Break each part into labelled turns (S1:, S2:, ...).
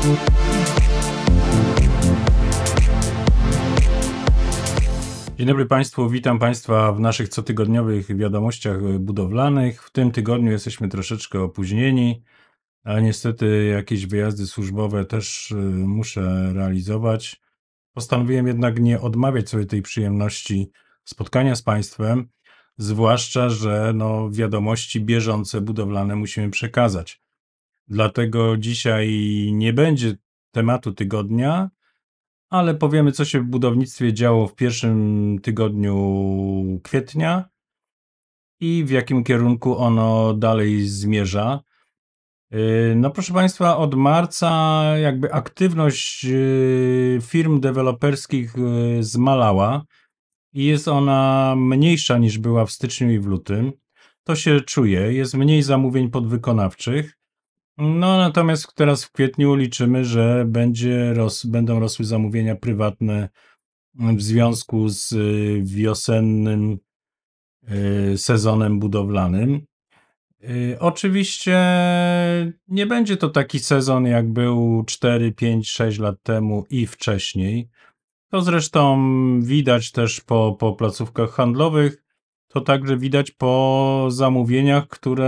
S1: Dzień dobry Państwu, witam Państwa w naszych cotygodniowych wiadomościach budowlanych. W tym tygodniu jesteśmy troszeczkę opóźnieni, ale niestety jakieś wyjazdy służbowe też muszę realizować. Postanowiłem jednak nie odmawiać sobie tej przyjemności spotkania z Państwem, zwłaszcza że wiadomości bieżące budowlane musimy przekazać. Dlatego dzisiaj nie będzie tematu tygodnia, ale powiemy, co się w budownictwie działo w pierwszym tygodniu kwietnia i w jakim kierunku ono dalej zmierza. Proszę Państwa, od marca jakby aktywność firm deweloperskich zmalała i jest ona mniejsza niż była w styczniu i w lutym. To się czuje, jest mniej zamówień podwykonawczych. Natomiast teraz w kwietniu liczymy, że będą rosły zamówienia prywatne w związku z wiosennym sezonem budowlanym. Oczywiście nie będzie to taki sezon, jak był 4, 5, 6 lat temu i wcześniej. To zresztą widać też po placówkach handlowych, to także widać po zamówieniach,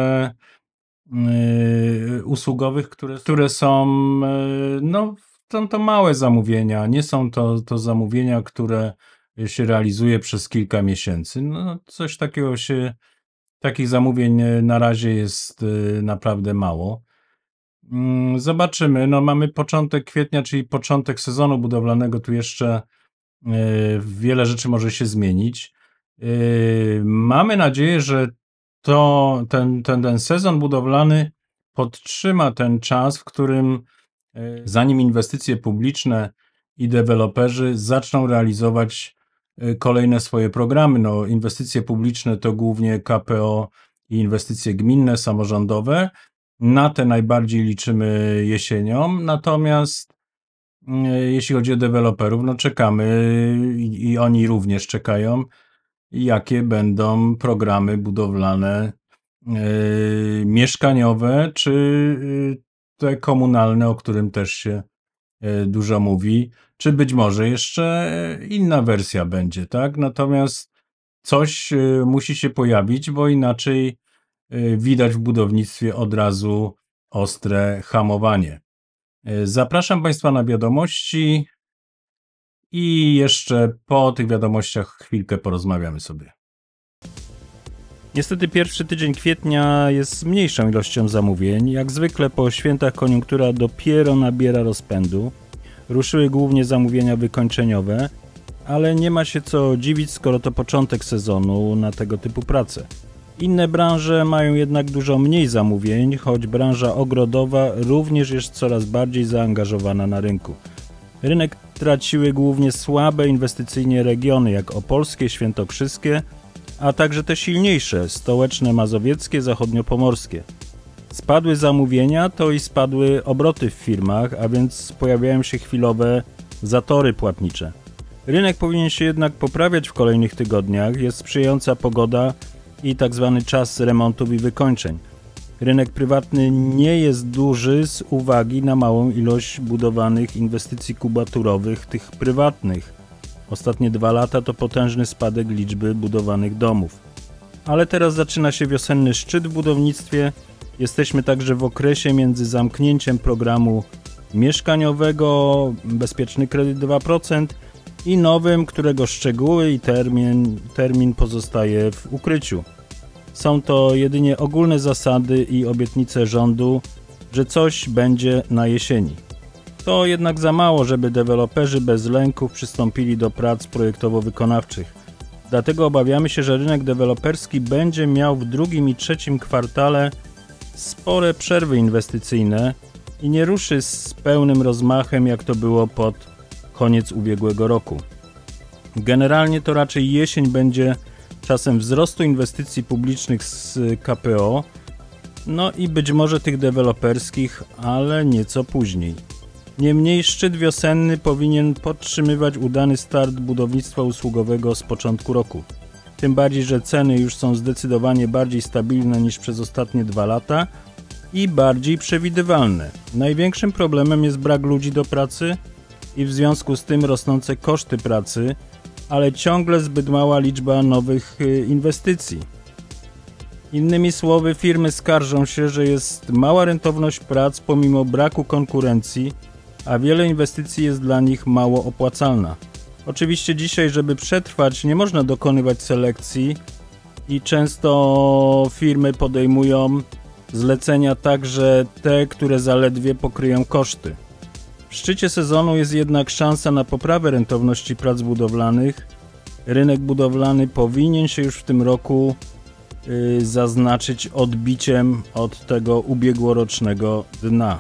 S1: usługowych, które są, są to małe zamówienia, nie są to zamówienia, które się realizuje przez kilka miesięcy. Coś takiego takich zamówień na razie jest naprawdę mało. Zobaczymy, mamy początek kwietnia, czyli początek sezonu budowlanego, tu jeszcze wiele rzeczy może się zmienić. Mamy nadzieję, że ten sezon budowlany podtrzyma ten czas, w którym zanim inwestycje publiczne i deweloperzy zaczną realizować kolejne swoje programy. Inwestycje publiczne to głównie KPO i inwestycje gminne, samorządowe. Na te najbardziej liczymy jesienią. Natomiast jeśli chodzi o deweloperów, czekamy i oni również czekają, jakie będą programy budowlane mieszkaniowe, czy te komunalne, o którym też się dużo mówi, czy być może jeszcze inna wersja będzie, tak? Natomiast coś musi się pojawić, bo inaczej widać w budownictwie od razu ostre hamowanie. Zapraszam Państwa na wiadomości i jeszcze po tych wiadomościach chwilkę porozmawiamy sobie. Niestety pierwszy tydzień kwietnia jest z mniejszą ilością zamówień. Jak zwykle po świętach koniunktura dopiero nabiera rozpędu. Ruszyły głównie zamówienia wykończeniowe, ale nie ma się co dziwić, skoro to początek sezonu na tego typu prace. Inne branże mają jednak dużo mniej zamówień, choć branża ogrodowa również jest coraz bardziej zaangażowana na rynku. Rynek traciły głównie słabe inwestycyjnie regiony jak opolskie, świętokrzyskie, a także te silniejsze, stołeczne, mazowieckie, zachodniopomorskie. Spadły zamówienia, to i spadły obroty w firmach, a więc pojawiają się chwilowe zatory płatnicze. Rynek powinien się jednak poprawiać w kolejnych tygodniach, jest sprzyjająca pogoda i tak zwany czas remontów i wykończeń. Rynek prywatny nie jest duży z uwagi na małą ilość budowanych inwestycji kubaturowych, tych prywatnych. Ostatnie 2 lata to potężny spadek liczby budowanych domów. Ale teraz zaczyna się wiosenny szczyt w budownictwie. Jesteśmy także w okresie między zamknięciem programu mieszkaniowego Bezpieczny Kredyt 2% i nowym, którego szczegóły i termin pozostaje w ukryciu. Są to jedynie ogólne zasady i obietnice rządu, że coś będzie na jesieni. To jednak za mało, żeby deweloperzy bez lęków przystąpili do prac projektowo-wykonawczych. Dlatego obawiamy się, że rynek deweloperski będzie miał w drugim i trzecim kwartale spore przerwy inwestycyjne i nie ruszy z pełnym rozmachem, jak to było pod koniec ubiegłego roku. Generalnie to raczej jesień będzie czasem wzrostu inwestycji publicznych z KPO, i być może tych deweloperskich, ale nieco później. Niemniej szczyt wiosenny powinien podtrzymywać udany start budownictwa usługowego z początku roku. Tym bardziej, że ceny już są zdecydowanie bardziej stabilne niż przez ostatnie 2 lata i bardziej przewidywalne. Największym problemem jest brak ludzi do pracy i w związku z tym rosnące koszty pracy, ale ciągle zbyt mała liczba nowych inwestycji. Innymi słowy, firmy skarżą się, że jest mała rentowność prac pomimo braku konkurencji, a wiele inwestycji jest dla nich mało opłacalna. Oczywiście dzisiaj, żeby przetrwać, nie można dokonywać selekcji i często firmy podejmują zlecenia także te, które zaledwie pokryją koszty. W szczycie sezonu jest jednak szansa na poprawę rentowności prac budowlanych. Rynek budowlany powinien się już w tym roku zaznaczyć odbiciem od tego ubiegłorocznego dna.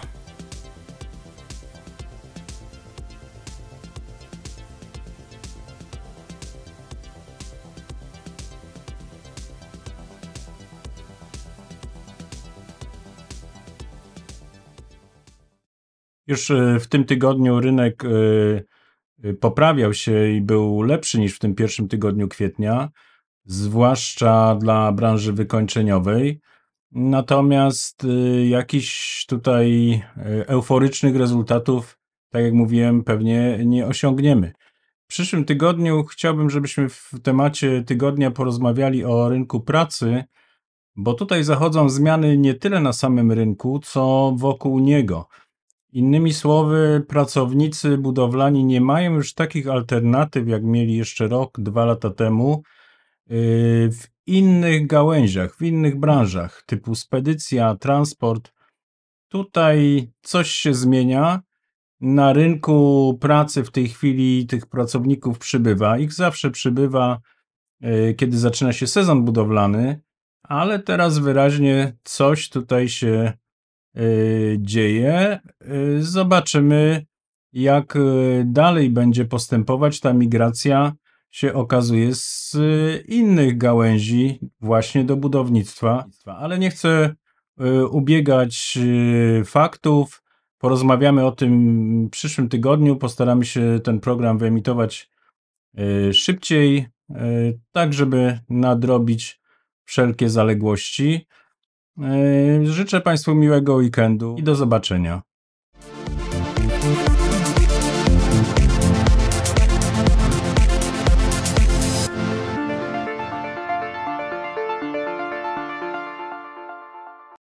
S1: Już w tym tygodniu rynek poprawiał się i był lepszy niż w tym pierwszym tygodniu kwietnia, zwłaszcza dla branży wykończeniowej. Natomiast jakichś tutaj euforycznych rezultatów, tak jak mówiłem, pewnie nie osiągniemy. W przyszłym tygodniu chciałbym, żebyśmy w temacie tygodnia porozmawiali o rynku pracy, bo tutaj zachodzą zmiany nie tyle na samym rynku, co wokół niego. Innymi słowy, pracownicy budowlani nie mają już takich alternatyw, jak mieli jeszcze rok, 2 lata temu, w innych gałęziach, w innych branżach, typu spedycja, transport. Tutaj coś się zmienia. Na rynku pracy w tej chwili tych pracowników przybywa. Ich zawsze przybywa, kiedy zaczyna się sezon budowlany, ale teraz wyraźnie coś tutaj się dzieje. Zobaczymy, jak dalej będzie postępować ta migracja, się okazuje, z innych gałęzi właśnie do budownictwa. Ale nie chcę ubiegać faktów. Porozmawiamy o tym w przyszłym tygodniu. Postaramy się ten program wyemitować szybciej, tak żeby nadrobić wszelkie zaległości. Życzę Państwu miłego weekendu i do zobaczenia.